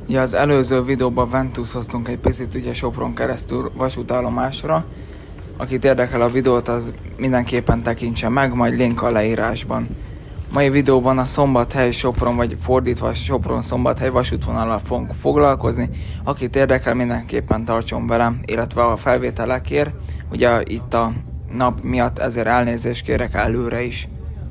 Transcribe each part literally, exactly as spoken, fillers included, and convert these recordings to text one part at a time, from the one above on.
Ja, az előző videóban ventuszoztunk egy picit ugye Sopron keresztül vasútállomásra. Akit érdekel a videót, az mindenképpen tekintse meg, majd link a leírásban. Mai videóban a Szombathely-Sopron, vagy fordítva Sopron-Szombathely vasútvonallal fogunk foglalkozni. Akit érdekel, mindenképpen tartson velem, illetve a felvételekért. Ugye itt a nap miatt ezért elnézést kérek előre is.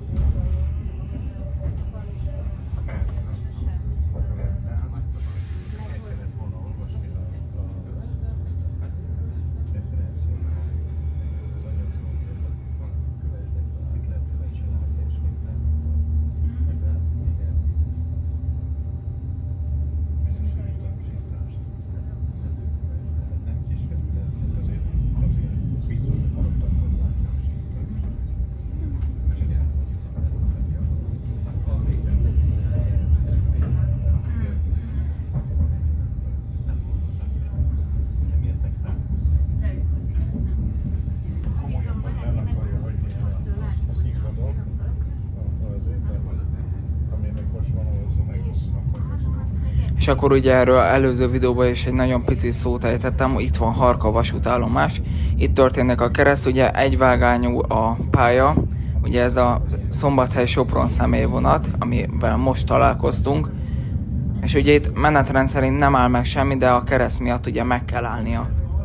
És akkor ugye erről előző videóban is egy nagyon pici szót ejtettem, itt van Harka vasútállomás, itt történik a kereszt, ugye egyvágányú a pálya, ugye ez a Szombathely-Sopron személyvonat, amivel most találkoztunk, és ugye itt menetrend szerint nem áll meg semmi, de a kereszt miatt ugye meg kell állnia.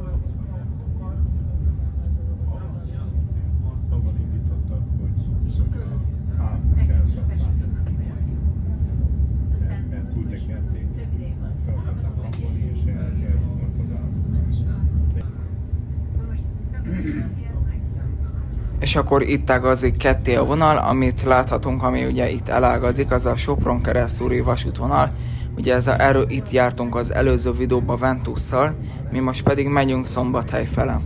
És akkor itt ágazik ketté a vonal, amit láthatunk, ami ugye itt elágazik, az a Sopron keresztúri vasútvonal. Ugye ez a, erről itt jártunk az előző videóban Ventusszal, mi most pedig megyünk Szombathely fele.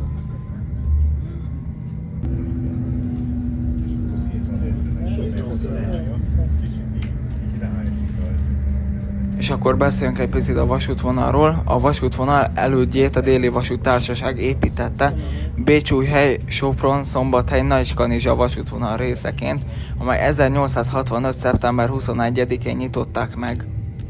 És akkor beszéljünk egy picit a vasútvonalról. A vasútvonal elődjét a Déli Vasút Társaság építette Bécsújhely, Sopron, Szombathely, Nagykanizsa vasútvonal részeként, amely ezernyolcszázhatvanöt. szeptember huszonegyedikén nyitották meg.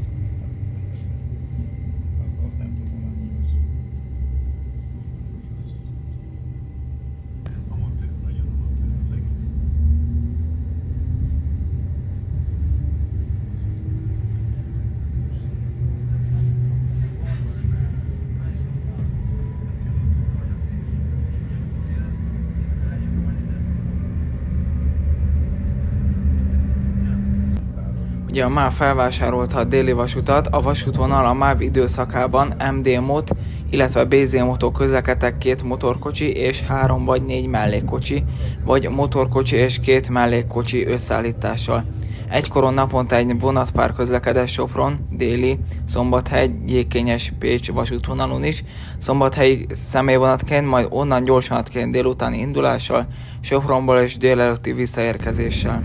Ugye a MÁV felvásárolta a Déli Vasutat, a vasútvonal a MÁV időszakában em dé mot, illetve bé zé motó közlekedtek két motorkocsi és három vagy négy mellékkocsi, vagy motorkocsi és két mellékkocsi összeállítással. Egykoron naponta egy vonatpár közlekedett Sopron, Déli, Szombathely, Gyékényes, Pécs vasútvonalon is, szombathelyi személyvonatként, majd onnan gyorsvonatként délutáni indulással, Sopronból és délelőtti visszaérkezéssel.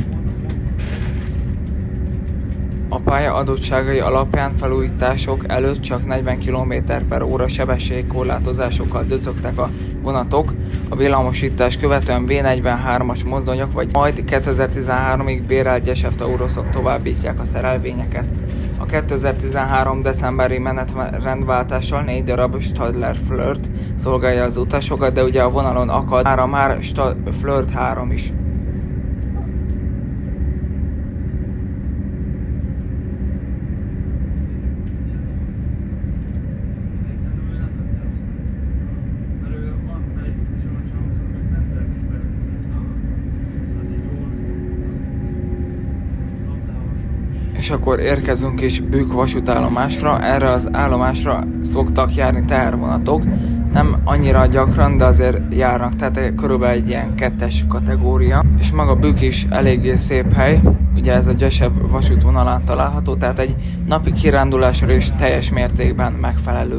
A pálya adottságai alapján felújítások előtt csak negyven kilométer per óra sebességkorlátozásokkal döcögtek a vonatok, a villamosítás követően vé negyvenhármas mozdonyok, vagy majd kétezer-tizenháromig bérelt Gesef-Tauruszok továbbítják a szerelvényeket. A kétezer-tizenhárom. decemberi menetrendváltással négy darab Stadler Flirt szolgálja az utasokat, de ugye a vonalon akad már a már Flirt három is. És akkor érkezünk is Bükk vasútállomásra. Erre az állomásra szoktak járni tehervonatok, nem annyira gyakran, de azért járnak, tehát körülbelül egy ilyen kettes kategória. És maga Bükk is eléggé szép hely, ugye ez a Gesef vasútvonalán található, tehát egy napi kirándulásra is teljes mértékben megfelelő.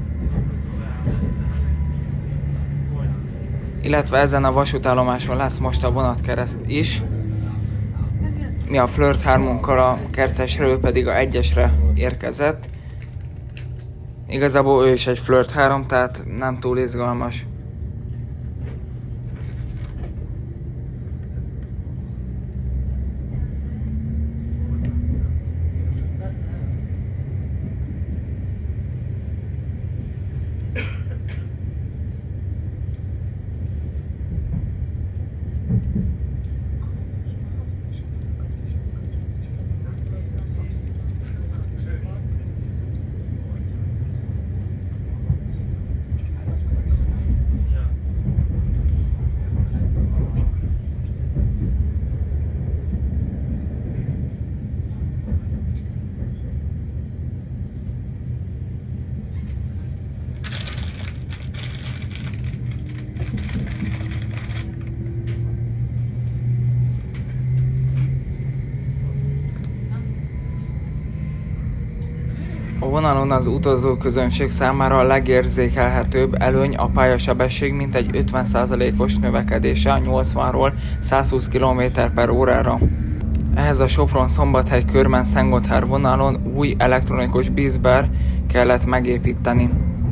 Illetve ezen a vasútállomáson lesz most a vonatkereszt is. Mi a Flirt hármunkkal a kettesre, ő pedig a egyesre érkezett. Igazából ő is egy Flirt három, tehát nem túl izgalmas. A vonalon az utazó közönség számára a legérzékelhetőbb előny a pályasebesség mintegy ötven százalékos növekedése a nyolcvanról százhúsz kilométer per órára. Ehhez a Sopron-Szombathely Körmen-Szentgotthárd vonalon új elektronikus bízber kellett megépíteni.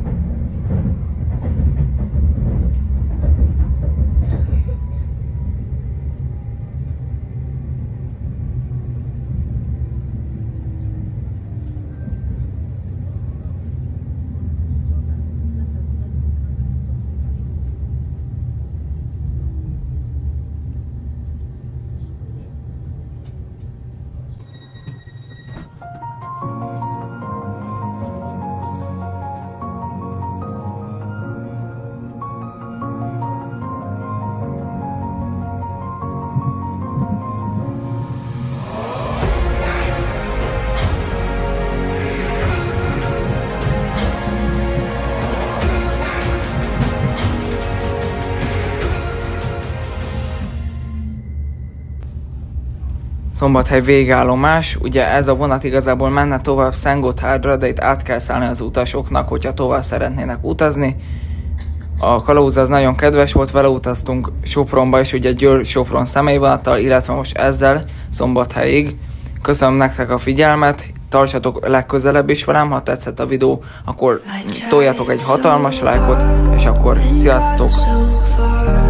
Szombathely végállomás, ugye ez a vonat igazából menne tovább Szentgotthárdra, de itt át kell szállni az utasoknak, hogyha tovább szeretnének utazni. A kalauz az nagyon kedves volt, vele utaztunk Sopronba, és ugye Győr-Sopron személyvonattal, illetve most ezzel Szombathelyig. Köszönöm nektek a figyelmet, tartsatok legközelebb is velem, ha tetszett a videó, akkor toljatok egy hatalmas lájkot, és akkor sziasztok!